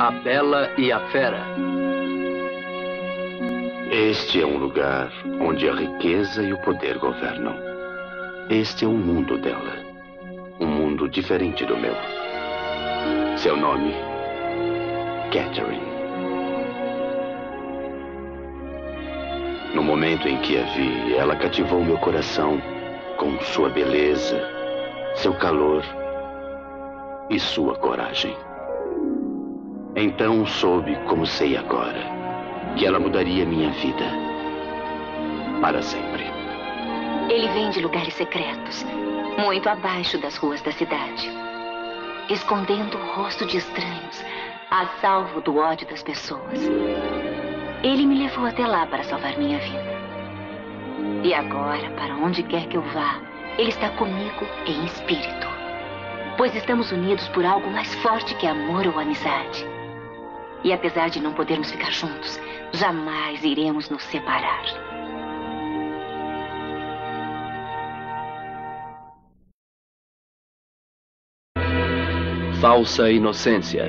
A Bela e a Fera. Este é um lugar onde a riqueza e o poder governam. Este é o mundo dela. Um mundo diferente do meu. Seu nome? Catherine. No momento em que a vi, ela cativou meu coração com sua beleza, seu calor e sua coragem. Então soube, como sei agora, que ela mudaria minha vida para sempre. Ele vem de lugares secretos, muito abaixo das ruas da cidade, escondendo o rosto de estranhos, a salvo do ódio das pessoas. Ele me levou até lá para salvar minha vida. E agora, para onde quer que eu vá, ele está comigo em espírito. Pois estamos unidos por algo mais forte que amor ou amizade. E apesar de não podermos ficar juntos, jamais iremos nos separar. Falsa inocência.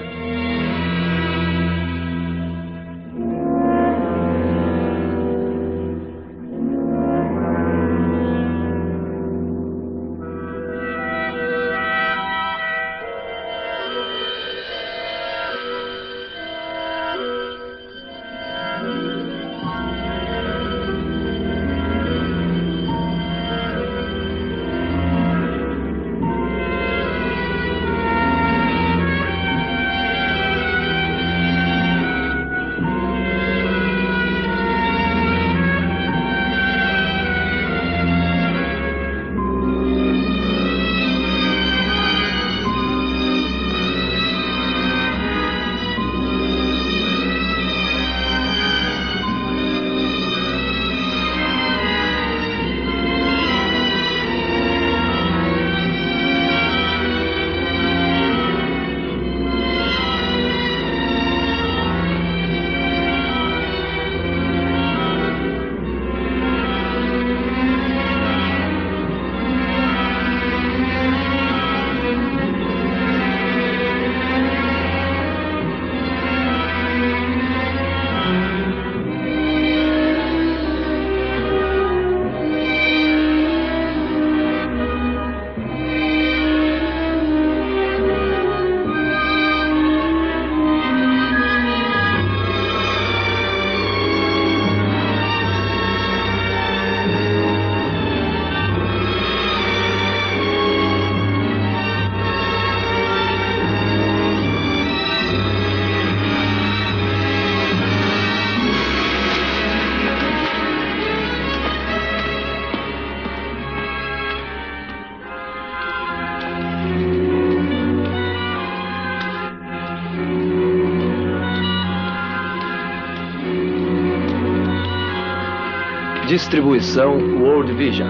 Distribuição World Vision.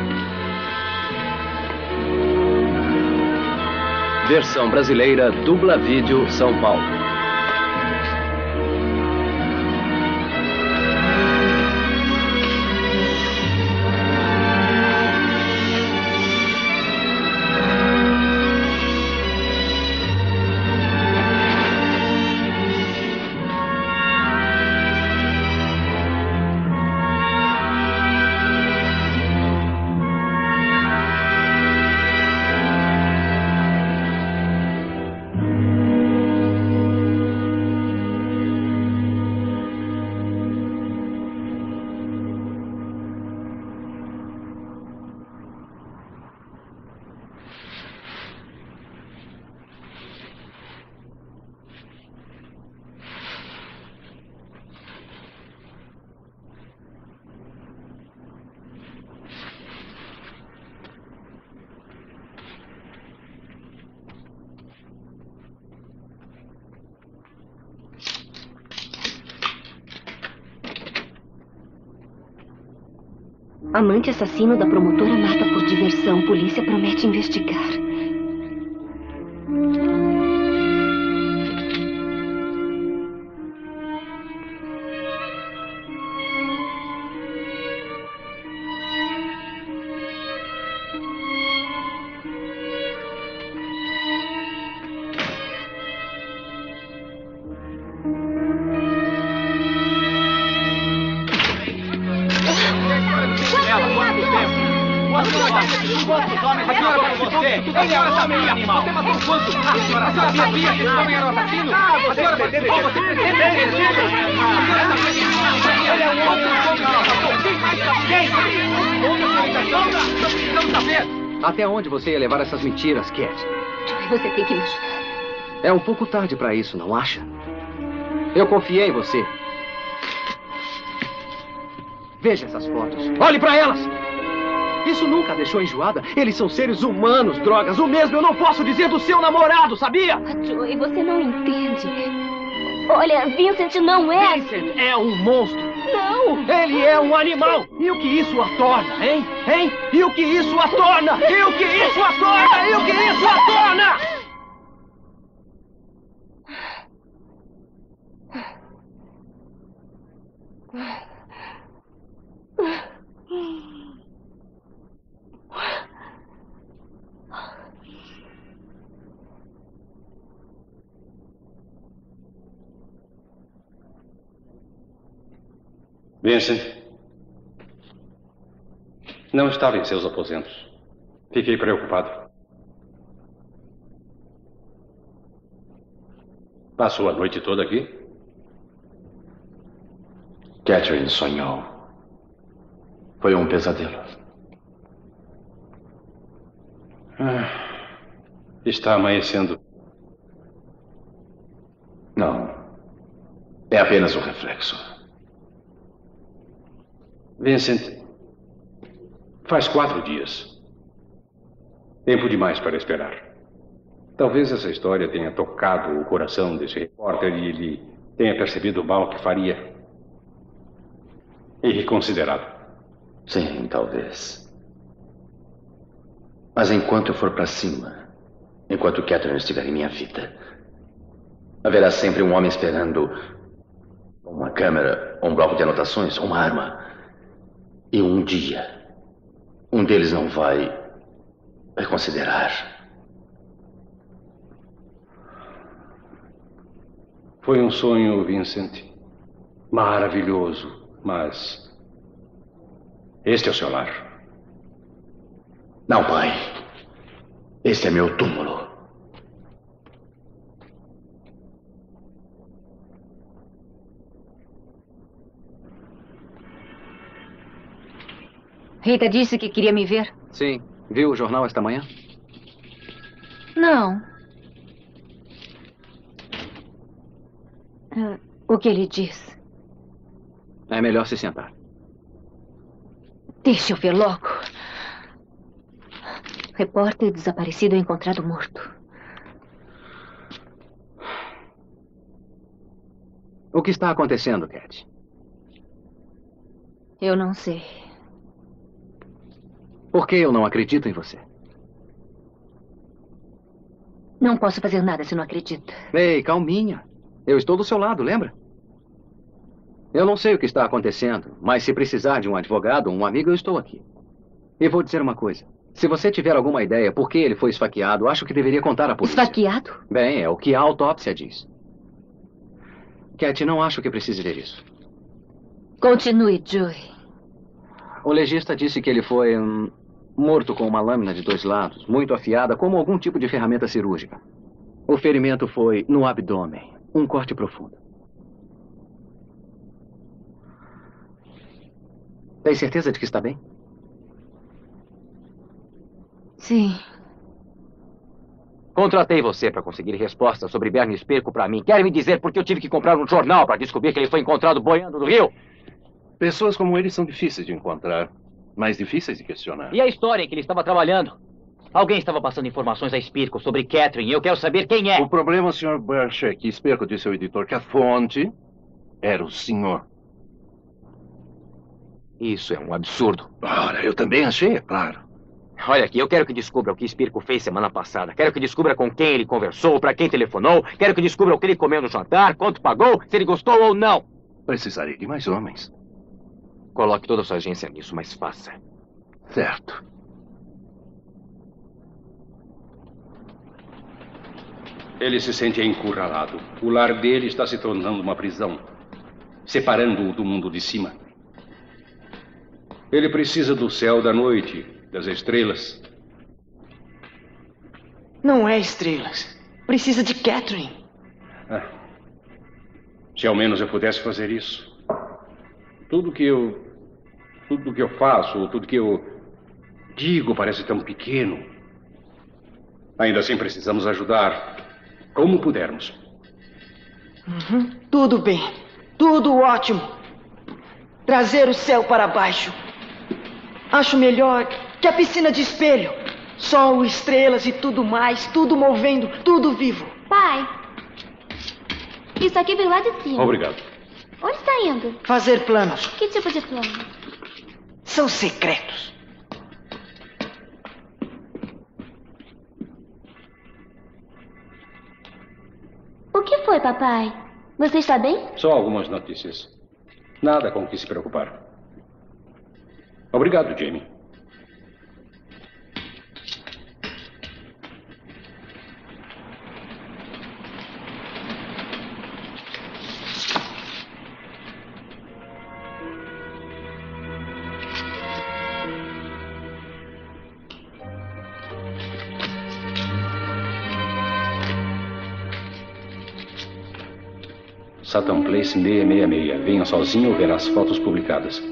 Versão brasileira Dubla Vídeo São Paulo. Amante assassino da promotora mata por diversão. Polícia promete investigar. Ele é um homem animal! Você matou quanto? A senhora sabia que esse homem era um assassino? A senhora vai ter você pretende? Ele é um homem animal! Quem mais sabe? Quem? Outra explicação? Nós precisamos saber! Até onde você ia levar essas mentiras, Cat? Joey, você tem que me ajudar. É um pouco tarde pra isso, não acha? Eu confiei em você. Veja essas fotos. Olhe pra elas! Isso nunca a deixou enjoada? Eles são seres humanos, drogas. O mesmo eu não posso dizer do seu namorado, sabia? Joey, você não entende. Olha, Vincent não é... Vincent é um monstro. Não! Ele é um animal. E o que isso a torna, hein? Hein? E o que isso a torna? E o que isso a torna? E o que isso a torna? Vincent, não estava em seus aposentos. Fiquei preocupado. Passou a noite toda aqui? Catherine sonhou. Foi um pesadelo. Está amanhecendo. Não. É apenas um reflexo. Vincent, faz 4 dias. Tempo demais para esperar. Talvez essa história tenha tocado o coração desse repórter e ele tenha percebido o mal que faria. E reconsiderado. Sim, talvez. Mas enquanto eu for para cima, enquanto Catherine estiver em minha vida, haverá sempre um homem esperando uma câmera, um bloco de anotações, uma arma. E um dia, um deles não vai reconsiderar. Foi um sonho, Vincent. Maravilhoso, mas... este é o seu lar. Não, pai. Este é meu túmulo. Rita disse que queria me ver. Sim. Viu o jornal esta manhã? Não. O que ele diz? É melhor se sentar. Deixa eu ver logo. Repórter desaparecido encontrado morto. O que está acontecendo, Cat? Eu não sei. Por que eu não acredito em você? Não posso fazer nada se não acredita. Ei, calminha. Eu estou do seu lado, lembra? Eu não sei o que está acontecendo, mas se precisar de um advogado ou um amigo, eu estou aqui. E vou dizer uma coisa. Se você tiver alguma ideia por que ele foi esfaqueado, acho que deveria contar à polícia. Esfaqueado? Bem, é o que a autópsia diz. Cat, não acho que precise ler isso. Continue, Joey. O legista disse que ele foi morto com uma lâmina de 2 lados, muito afiada, como algum tipo de ferramenta cirúrgica. O ferimento foi no abdômen, um corte profundo. Tem certeza de que está bem? Sim. Contratei você para conseguir respostas sobre Bernie Spirko para mim. Quer me dizer por que eu tive que comprar um jornal para descobrir que ele foi encontrado boiando no rio? Pessoas como ele são difíceis de encontrar, mais difíceis de questionar. E a história em que ele estava trabalhando? Alguém estava passando informações a Spirko sobre Catherine e eu quero saber quem é. O problema, Sr. Burch, é que Spirko disse ao editor que a fonte era o senhor. Isso é um absurdo. Ora, eu também achei, é claro. Olha aqui, eu quero que descubra o que Spirko fez semana passada. Quero que descubra com quem ele conversou, para quem telefonou. Quero que descubra o que ele comeu no jantar, quanto pagou, se ele gostou ou não. Precisarei de mais homens. Coloque toda a sua agência nisso, mas faça. Certo. Ele se sente encurralado. O lar dele está se tornando uma prisão, separando-o do mundo de cima. Ele precisa do céu da noite, das estrelas. Não é estrelas. Precisa de Catherine. Se ao menos eu pudesse fazer isso. Tudo que eu faço, tudo que eu digo parece tão pequeno. Ainda assim precisamos ajudar como pudermos. Tudo bem. Tudo ótimo. Trazer o céu para baixo. Acho melhor que a piscina de espelho. Sol, estrelas e tudo mais. Tudo movendo, tudo vivo. Pai, isso aqui veio lá de cima. Obrigado. Onde está indo? Fazer planos. Que tipo de plano? São secretos. O que foi, papai? Você está bem? Só algumas notícias. Nada com o que se preocupar. Obrigado, Jamie. Sutton Place 666. Venha sozinho ou verá as fotos publicadas.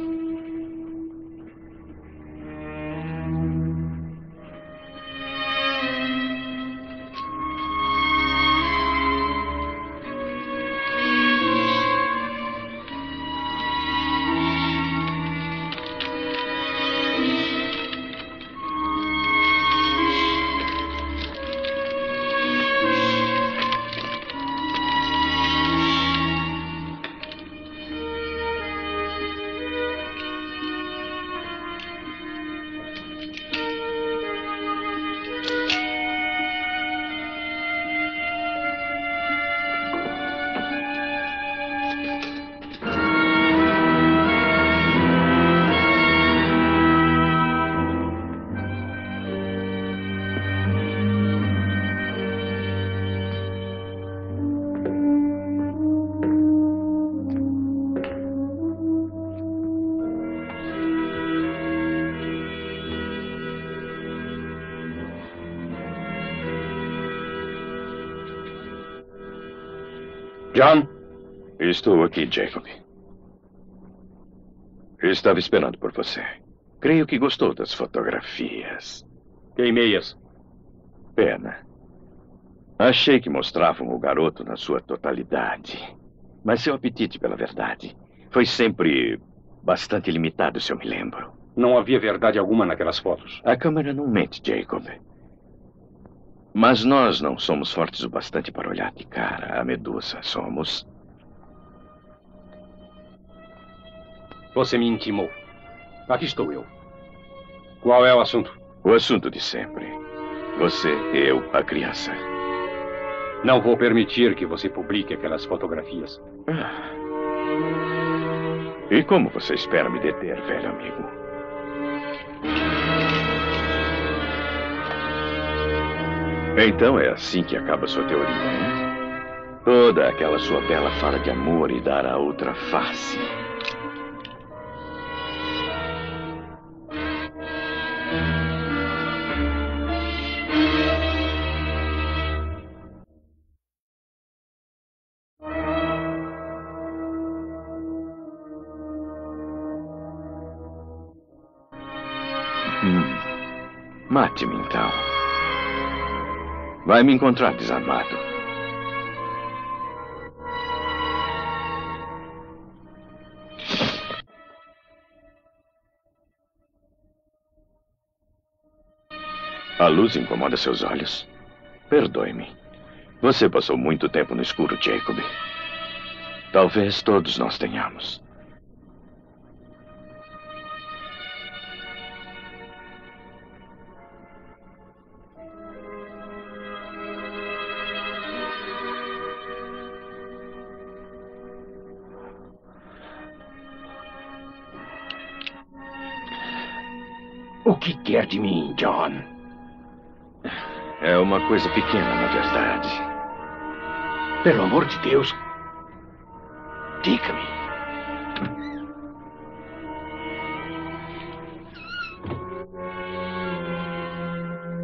John? Estou aqui, Jacob. Estava esperando por você. Creio que gostou das fotografias. Queimei-as. Pena. Achei que mostravam o garoto na sua totalidade. Mas seu apetite pela verdade foi sempre bastante limitado, se eu me lembro. Não havia verdade alguma naquelas fotos. A câmera não mente, Jacob. Mas nós não somos fortes o bastante para olhar de cara a Medusa, somos? Você me intimou. Aqui estou eu. Qual é o assunto? O assunto de sempre. Você, eu, a criança. Não vou permitir que você publique aquelas fotografias. E como você espera me deter, velho amigo? Então é assim que acaba sua teoria, né? Toda aquela sua bela fala de amor e dar a outra face. Mate-me então. Vai me encontrar desarmado. A luz incomoda seus olhos? Perdoe-me. Você passou muito tempo no escuro, Jacob. Talvez todos nós tenhamos. O que quer de mim, John? É uma coisa pequena, na verdade. Pelo amor de Deus. Diga-me.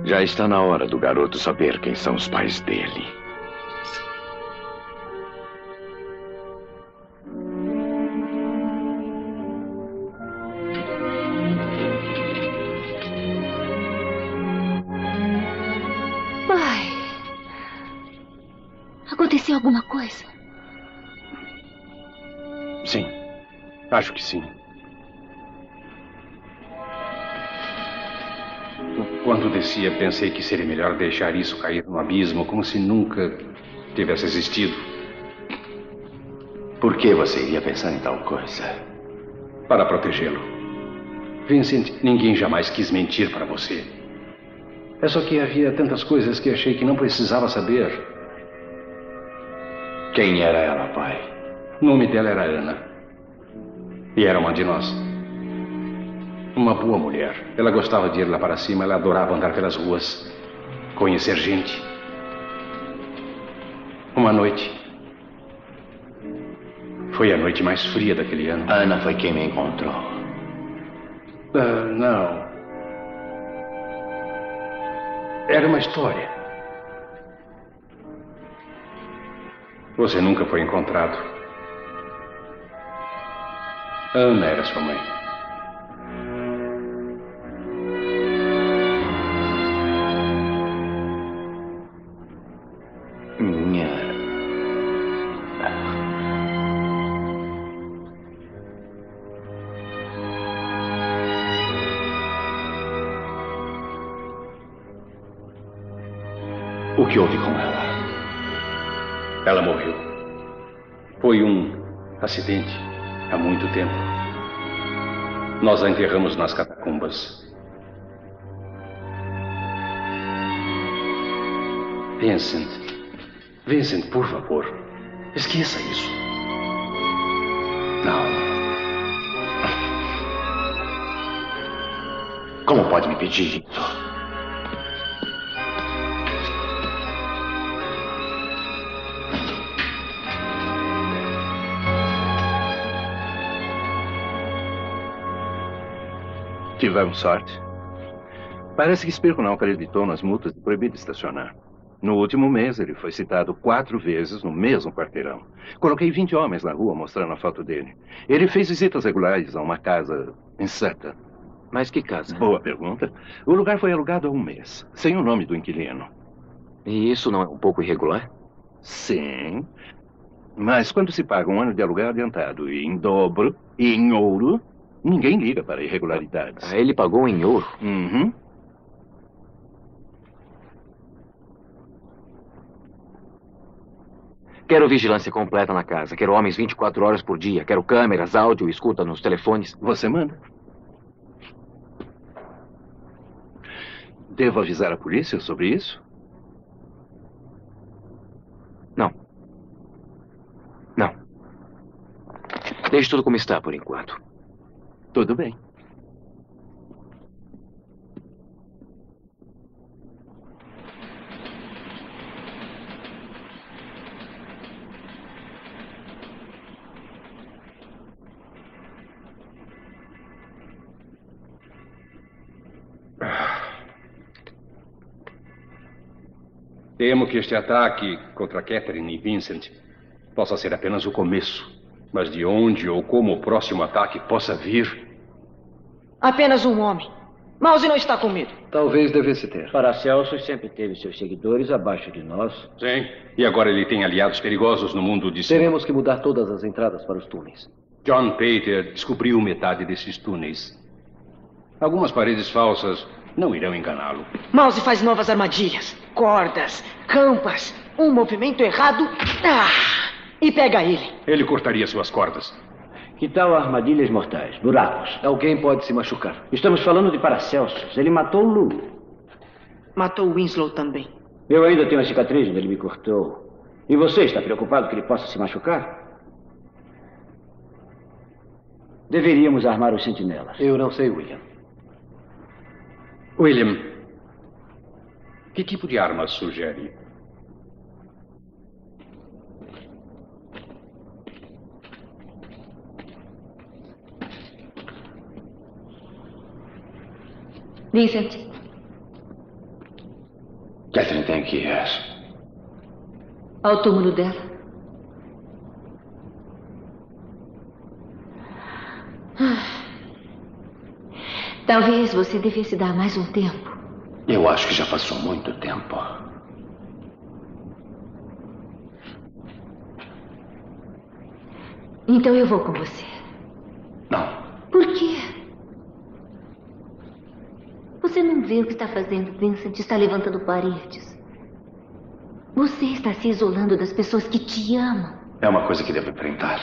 Já está na hora do garoto saber quem são os pais dele. Pai, aconteceu alguma coisa? Sim, acho que sim. Quando descia, pensei que seria melhor deixar isso cair no abismo, como se nunca tivesse existido. Por que você iria pensar em tal coisa? Para protegê-lo. Vincent, ninguém jamais quis mentir para você. É só que havia tantas coisas que achei que não precisava saber. Quem era ela, pai? O nome dela era Ana. E era uma de nós. Uma boa mulher. Ela gostava de ir lá para cima, ela adorava andar pelas ruas, conhecer gente. Uma noite. Foi a noite mais fria daquele ano. Ana foi quem me encontrou. Não. Era uma história. Você nunca foi encontrado. Ana era sua mãe. O que houve com ela? Ela morreu. Foi um acidente há muito tempo. Nós a enterramos nas catacumbas. Vincent, por favor, esqueça isso. Não. Como pode me pedir isso? Tivemos sorte. Parece que Spirko não acreditou nas multas de proibido estacionar. No último mês, ele foi citado 4 vezes no mesmo quarteirão. Coloquei 20 homens na rua mostrando a foto dele. Ele fez visitas regulares a uma casa em Sutton. Mas que casa? Boa pergunta. O lugar foi alugado há um mês, sem o nome do inquilino. E isso não é um pouco irregular? Sim. Mas quando se paga um ano de aluguel adiantado e em dobro e em ouro, ninguém liga para irregularidades. Ele pagou em ouro? Uhum. Quero vigilância completa na casa. Quero homens 24 horas por dia. Quero câmeras, áudio e escuta nos telefones. Você manda. Devo avisar a polícia sobre isso? Não. Não. Deixe tudo como está por enquanto. Tudo bem. Temo que este ataque contra Catherine e Vincent possa ser apenas o começo. Mas de onde ou como o próximo ataque possa vir... Apenas um homem. Mouse não está com medo. Talvez devesse ter. Paracelsus sempre teve seus seguidores abaixo de nós. Sim. E agora ele tem aliados perigosos no mundo de cima. Teremos que mudar todas as entradas para os túneis. John Pater descobriu metade desses túneis. Algumas paredes falsas não irão enganá-lo. Mouse faz novas armadilhas, cordas, rampas. Um movimento errado... e pega ele. Ele cortaria suas cordas. Que tal armadilhas mortais, buracos? Alguém pode se machucar. Estamos falando de Paracelsus. Ele matou o Lu. Matou Winslow também. Eu ainda tenho a cicatriz onde ele me cortou. E você está preocupado que ele possa se machucar? Deveríamos armar os sentinelas. Eu não sei, William. William, que tipo de arma sugere? Vincent. viagem tem que ir? Ao túmulo dela. Talvez você devesse dar mais um tempo. Eu acho que já passou muito tempo. Então eu vou com você. Não. Por quê? Você não vê o que está fazendo, Vincent? Está levantando paredes. Você está se isolando das pessoas que te amam. É uma coisa que devo enfrentar.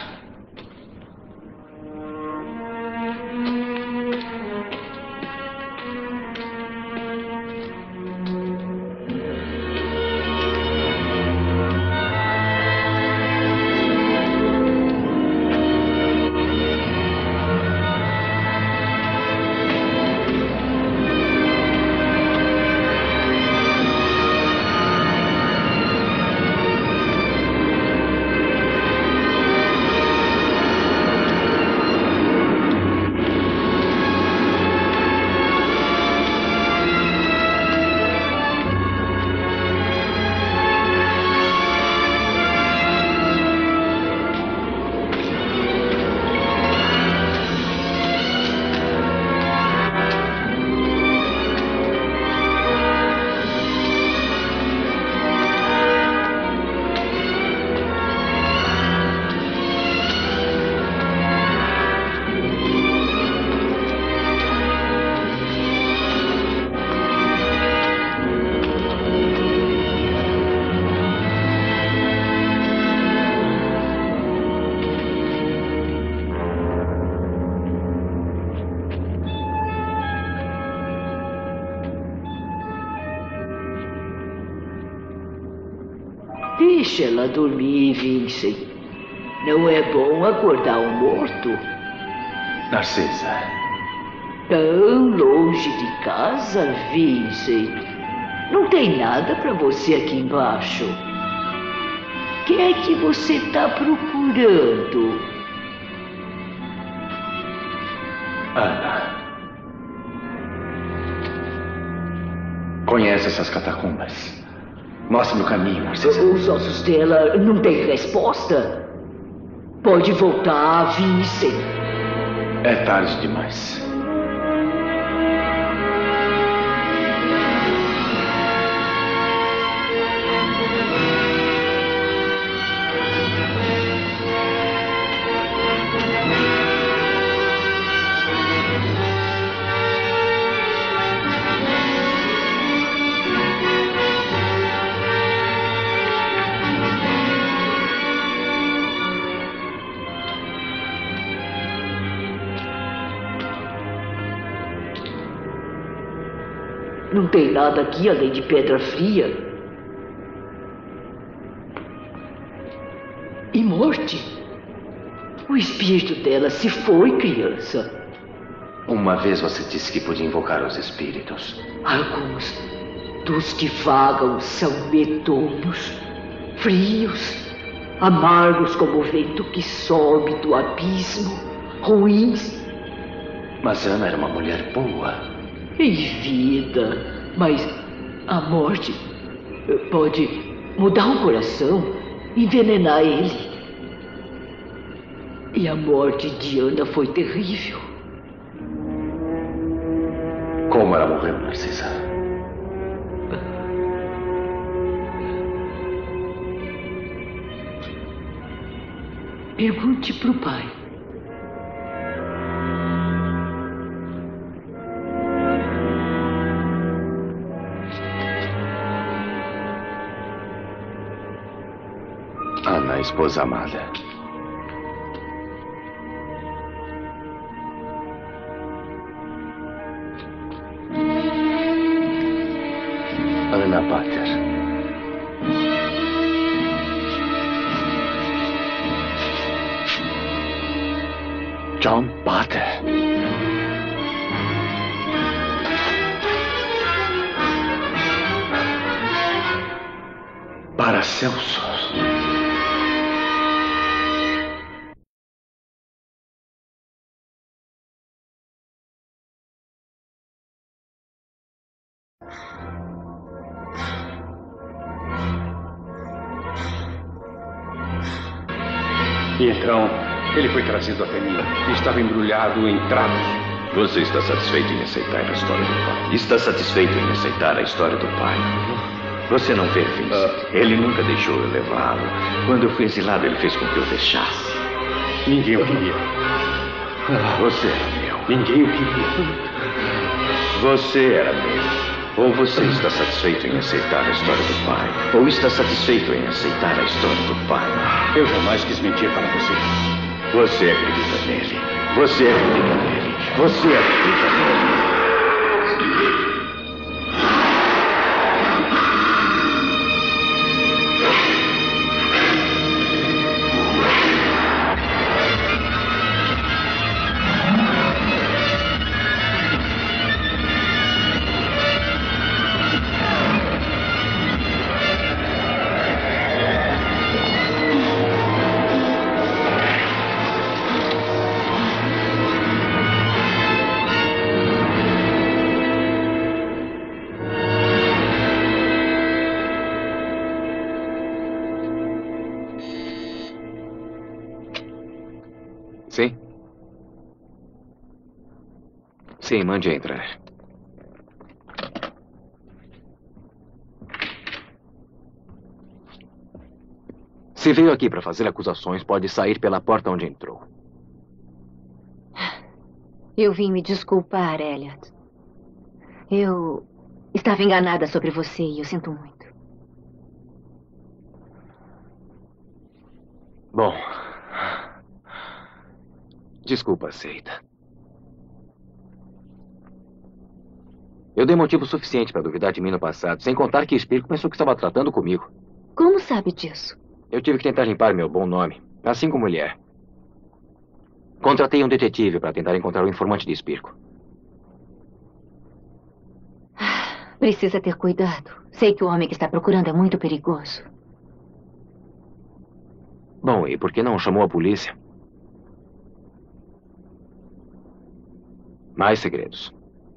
Deixa ela dormir, Vincent. Não é bom acordar um morto. Narcisa. Tão longe de casa, Vincent. Não tem nada para você aqui embaixo. Quem é que você está procurando? Ana. Conhece essas catacumbas? Mostre-me o caminho, Narcisa. Os ossos dela não têm resposta? Pode voltar, Vincent. É tarde demais. Não tem nada aqui além de pedra fria. E morte. O espírito dela se foi, criança. Uma vez você disse que podia invocar os espíritos. Alguns dos que vagam são medonhos, frios, amargos como o vento que sobe do abismo, ruins. Mas Ana era uma mulher boa. Em vida, mas a morte pode mudar o coração, envenenar ele. E a morte de Ana foi terrível. Como ela morreu, Narcisa? Pergunte pro pai. Ana, esposa amada. Ana Pater. John Pater. Paracelsus. E então, ele foi trazido até mim e estava embrulhado em trapos. Você está satisfeito em aceitar a história do pai? Está satisfeito em aceitar a história do pai? Você não vê, Vince. Ele nunca deixou eu levá-lo. Quando eu fui exilado, ele fez com que eu deixasse. Ninguém o queria. Você era meu. Ninguém o queria. Você era meu. Ou você está satisfeito em aceitar a história do pai, ou está satisfeito em aceitar a história do pai. Eu jamais quis mentir para você. Você acredita nele. Você acredita nele. Você acredita nele. Sim? Sim, mande entrar. Se veio aqui para fazer acusações, pode sair pela porta onde entrou. Eu vim me desculpar, Elliot. Eu estava enganada sobre você e eu sinto muito. Bom... Desculpa, aceita. Eu dei motivo suficiente para duvidar de mim no passado, sem contar que Spirko pensou que estava tratando comigo. Como sabe disso? Eu tive que tentar limpar meu bom nome, assim como ele é. Contratei um detetive para tentar encontrar o informante de Spirko. Precisa ter cuidado. Sei que o homem que está procurando é muito perigoso. Bom, e por que não chamou a polícia? Mais segredos.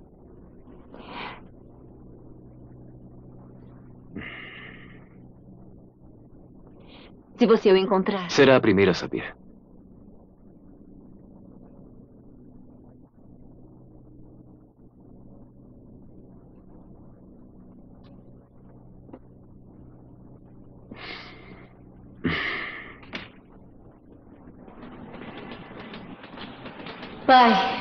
Se você o encontrar... Será a primeira a saber. Pai...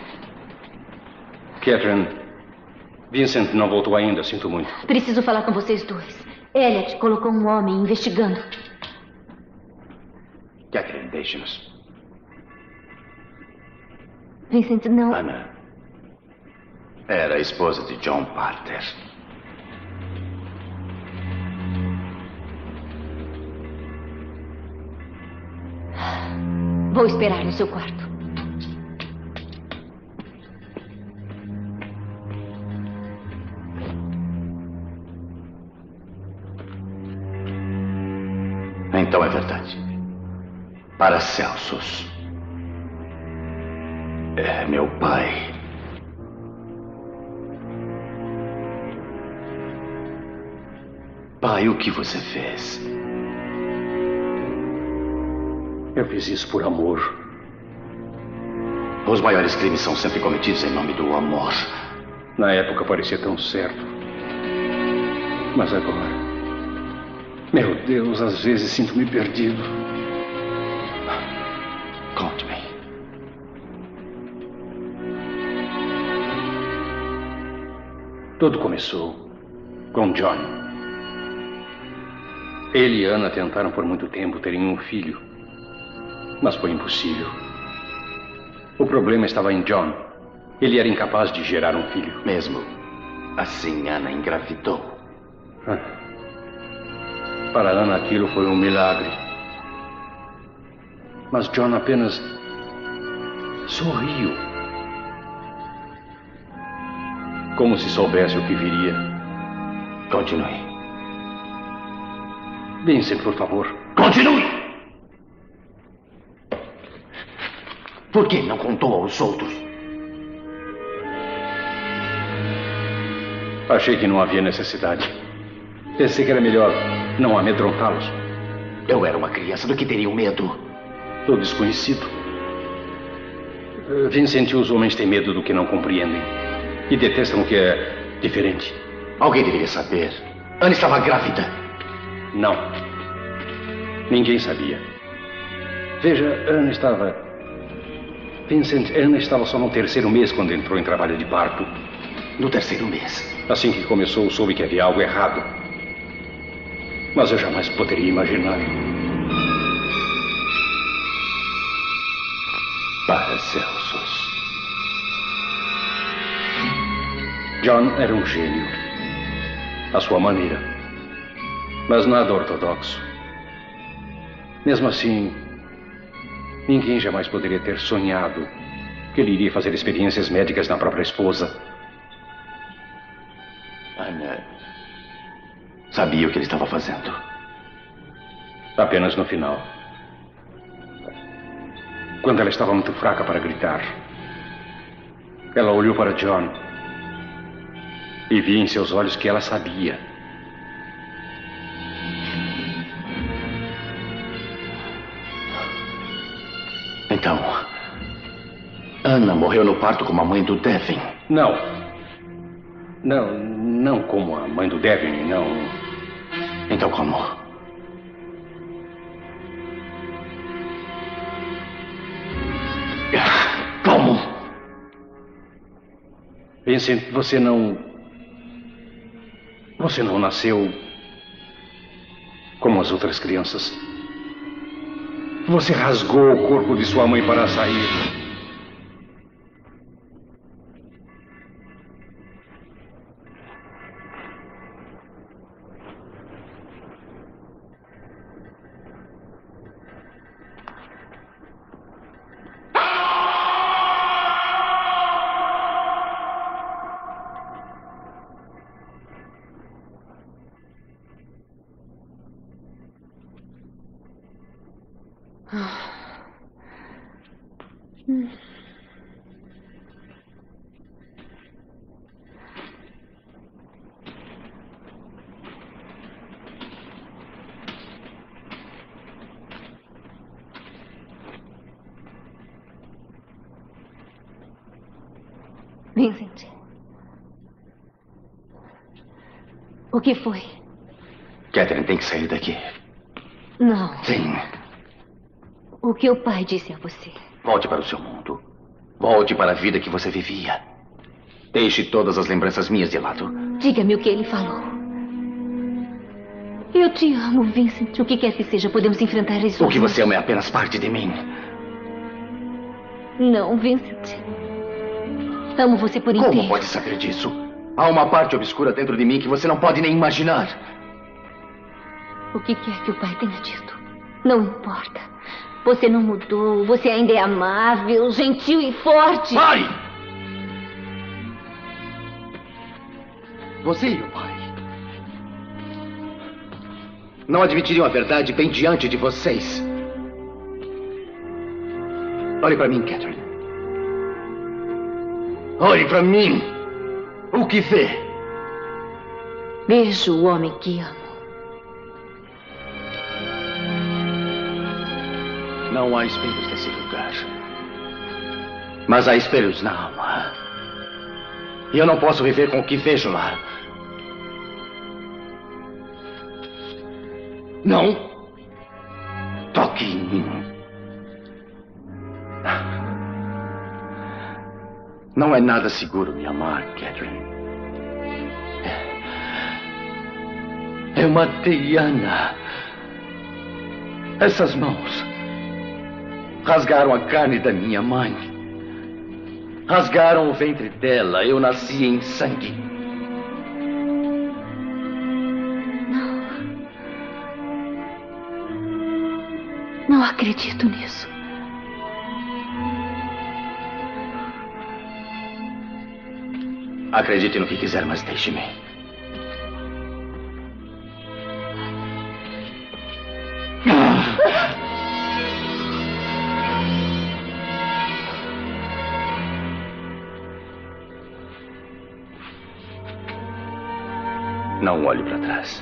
Catherine, Vincent não voltou ainda, sinto muito. Preciso falar com vocês dois. Elliot colocou um homem investigando. Catherine, deixe-nos. Vincent, não... Ana era a esposa de John Parter. Vou esperar no seu quarto. Então é verdade. Paracelsus é meu pai. Pai, o que você fez? Eu fiz isso por amor. Os maiores crimes são sempre cometidos em nome do amor. Na época parecia tão certo. Mas agora... Meu Deus, às vezes sinto-me perdido. Conte-me. Tudo começou com John. Ele e Ana tentaram por muito tempo terem um filho, mas foi impossível. O problema estava em John. Ele era incapaz de gerar um filho. Mesmo assim, Ana engravidou. Para Ana, aquilo foi um milagre. Mas John apenas sorriu. Como se soubesse o que viria. Continue. Vincent, por favor. Continue! Por que não contou aos outros? Achei que não havia necessidade. Pensei que era melhor não amedrontá-los. Eu era uma criança, do que teria medo? do desconhecido. Vincent, os homens têm medo do que não compreendem e detestam o que é diferente. Alguém deveria saber. Anne estava grávida. Não. Ninguém sabia. Veja, Vincent, Anne estava só no 3º mês quando entrou em trabalho de parto. No 3º mês? Assim que começou, soube que havia algo errado. Mas eu jamais poderia imaginar. Paracelsus. John era um gênio. À sua maneira. Mas nada ortodoxo. Mesmo assim, ninguém jamais poderia ter sonhado que ele iria fazer experiências médicas na própria esposa. Ana sabia o que ele estava fazendo. Apenas no final. Quando ela estava muito fraca para gritar, ela olhou para John e vi em seus olhos que ela sabia. Então, Ana morreu no parto como a mãe do Devin? Não. Não como a mãe do Devin, não. Então como? Como? Vincent, você não nasceu como as outras crianças. Você rasgou o corpo de sua mãe para sair. Vincent. O que foi? Catherine tem que sair daqui. Não. Sim. O que o pai disse a você? Volte para o seu mundo. Volte para a vida que você vivia. Deixe todas as lembranças minhas de lado. Diga-me o que ele falou. Eu te amo, Vincent. O que quer que seja, podemos enfrentar isso. O que você ama é apenas parte de mim. Não, Vincent. Amo você por inteiro. Como pode saber disso? Há uma parte obscura dentro de mim que você não pode nem imaginar. O que quer que o pai tenha dito, não importa. Você não mudou, você ainda é amável, gentil e forte. Pare! Você e o pai não admitiriam a verdade bem diante de vocês. Olhe para mim, Catherine. Olhe para mim. O que vê? Vejo o homem que amo. Não há espelhos nesse lugar. Mas há espelhos na alma. E eu não posso viver com o que vejo lá. Não toque em mim. Não é nada seguro me amar, Catherine. Eu matei Ana. Essas mãos rasgaram a carne da minha mãe. Rasgaram o ventre dela. Eu nasci em sangue. Não acredito nisso. Acredite no que quiser, mas deixe-me. Não olhe para trás.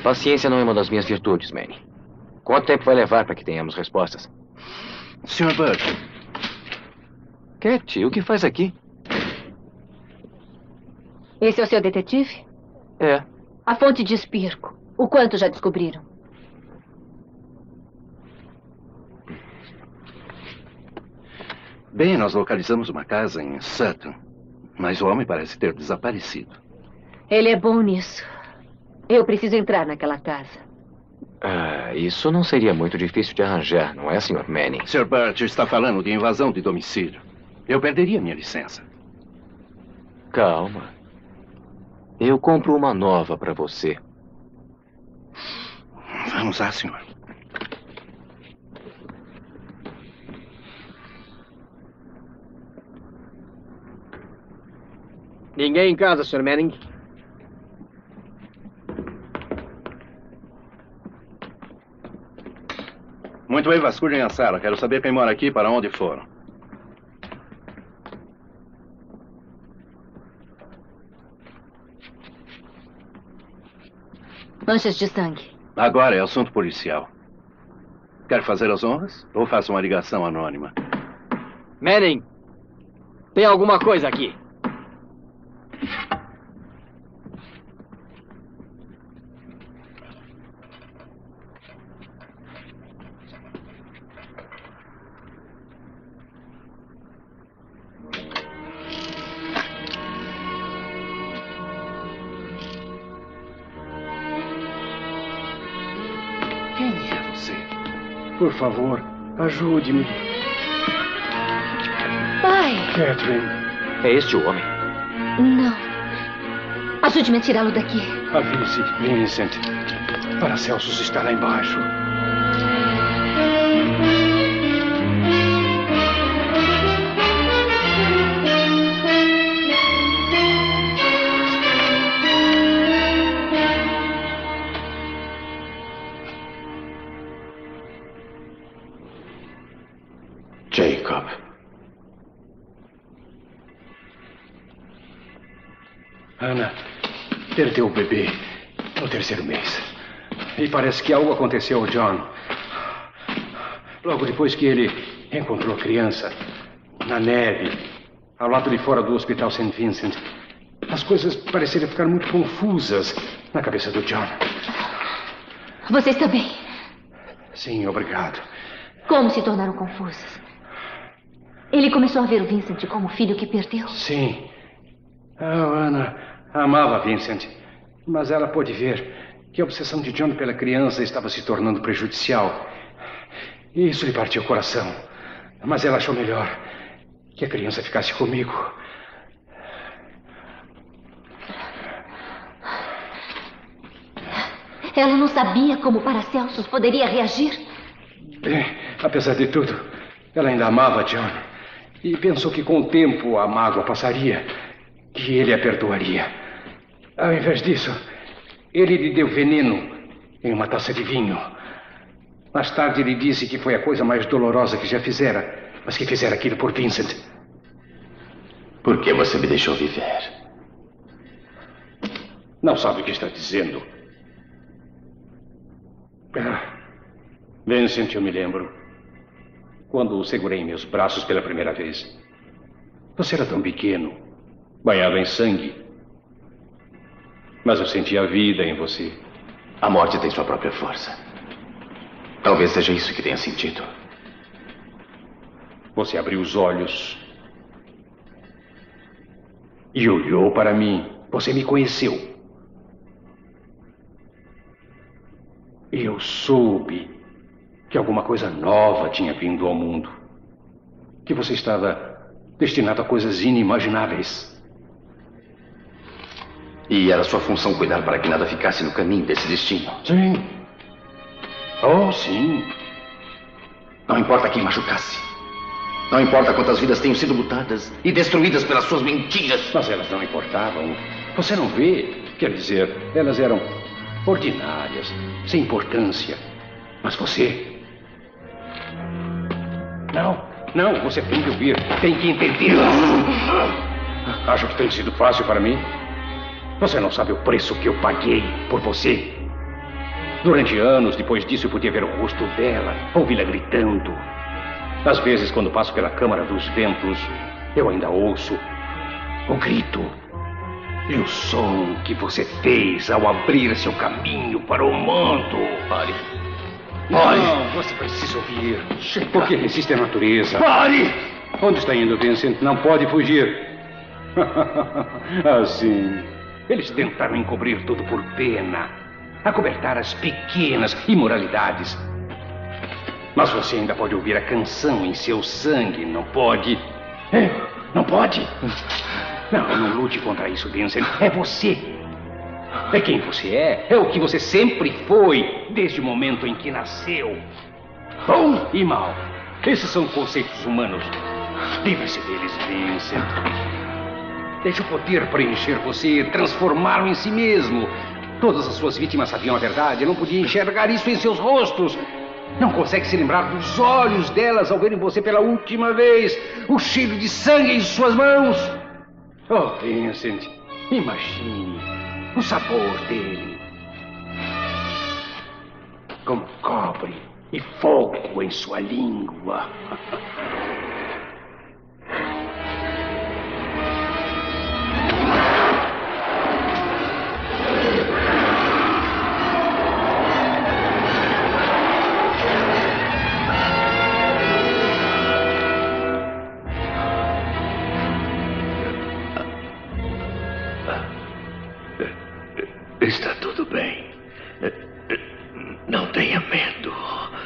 Paciência não é uma das minhas virtudes, Manny. Quanto tempo vai levar para que tenhamos respostas? Sr. Birch. Cat, o que faz aqui? Esse é o seu detetive? É. A fonte de Espirco. O quanto já descobriram? Bem, nós localizamos uma casa em Sutton, mas o homem parece ter desaparecido. Ele é bom nisso. Eu preciso entrar naquela casa. Isso não seria muito difícil de arranjar, não é, Sr. Manning? Sr. Birch está falando de invasão de domicílio. Eu perderia minha licença. Calma. Eu compro uma nova para você. Vamos lá, senhor. Ninguém em casa, Sr. Manning? Muito bem, vasculhem a sala. Quero saber quem mora aqui e para onde foram. Manchas de sangue. Agora é assunto policial. Quer fazer as honras? Ou faça uma ligação anônima? Manning, tem alguma coisa aqui. Por favor, ajude-me. Pai! Catherine. É este o homem? Não. Ajude-me a tirá-lo daqui. Avise, Vincent. Paracelsus está lá embaixo. Jacob. Ana perdeu o bebê no 3º mês. E parece que algo aconteceu ao John. Logo depois que ele encontrou a criança na neve, ao lado de fora do Hospital St. Vincent, as coisas pareceram ficar muito confusas na cabeça do John. Você está bem? Sim, obrigado. Como se tornaram confusas? Ele começou a ver o Vincent como filho que perdeu? Sim. A Ana amava Vincent, mas ela pôde ver que a obsessão de John pela criança estava se tornando prejudicial. E isso lhe partiu o coração. Mas ela achou melhor que a criança ficasse comigo. Ela não sabia como Paracelsus poderia reagir? Bem, apesar de tudo, ela ainda amava John. E pensou que com o tempo a mágoa passaria, que ele a perdoaria. Ao invés disso, ele lhe deu veneno em uma taça de vinho. Mais tarde ele disse que foi a coisa mais dolorosa que já fizera, mas que fizera aquilo por Vincent. Por que você me deixou viver? Não sabe o que está dizendo. Vincent, eu me lembro. Quando o segurei em meus braços pela primeira vez. Você era tão pequeno, banhado em sangue. Mas eu senti a vida em você. A morte tem sua própria força. Talvez seja isso que tenha sentido. Você abriu os olhos e olhou para mim. Você me conheceu. E eu soube que alguma coisa nova tinha vindo ao mundo. Que você estava destinado a coisas inimagináveis. E era sua função cuidar para que nada ficasse no caminho desse destino. Sim. Oh, sim. Não importa quem machucasse. Não importa quantas vidas tenham sido lutadas e destruídas pelas suas mentiras. Mas elas não importavam. Você não vê? Quer dizer, elas eram ordinárias, sem importância. Mas você... Não, você tem que ouvir. Tem que entender. Acha que tem sido fácil para mim? Você não sabe o preço que eu paguei por você. Durante anos, depois disso, eu podia ver o rosto dela, ouvi-la gritando. Às vezes, quando passo pela Câmara dos Ventos, eu ainda ouço o grito e o som que você fez ao abrir seu caminho para o mundo. Pare. Pare! Não, você precisa ouvir. Chega. Porque resiste à natureza. Pare! Onde está indo, Vincent? Não pode fugir. Assim. Eles tentaram encobrir tudo por pena, acobertar as pequenas imoralidades. Mas você ainda pode ouvir a canção em seu sangue, não pode? É? Não pode? Não lute contra isso, Vincent. É você. É quem você é. É o que você sempre foi, desde o momento em que nasceu. Bom e mal. Esses são conceitos humanos. Livre-se deles, Vincent. Deixe o poder preencher você, transformá-lo em si mesmo. Todas as suas vítimas sabiam a verdade. Não podia enxergar isso em seus rostos. Não consegue se lembrar dos olhos delas ao verem você pela última vez. O cheiro de sangue em suas mãos. Oh, Vincent, imagine o sabor dele. Como cobre e fogo em sua língua. Está tudo bem. Não tenha medo.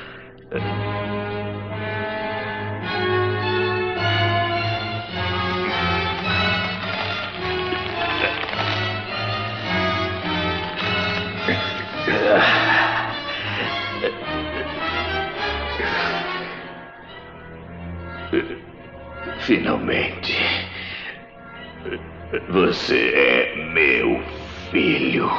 Finalmente, você é meu filho.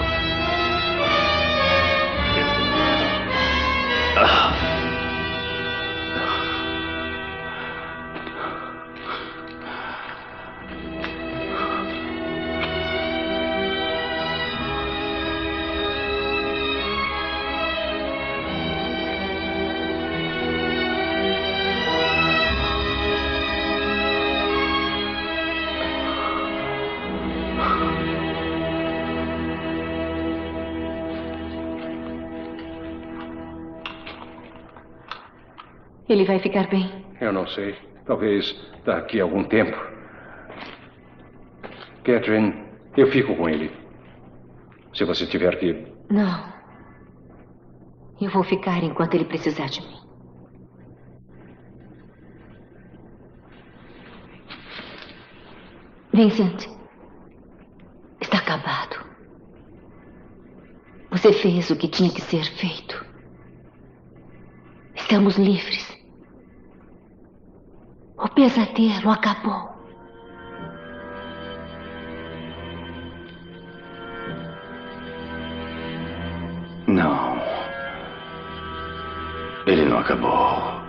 Ele vai ficar bem? Eu não sei. Talvez daqui a algum tempo. Catherine, eu fico com ele. Se você tiver que... Não. Eu vou ficar enquanto ele precisar de mim. Vincent, está acabado. Você fez o que tinha que ser feito. Estamos livres. O pesadelo acabou. Não. Ele não acabou.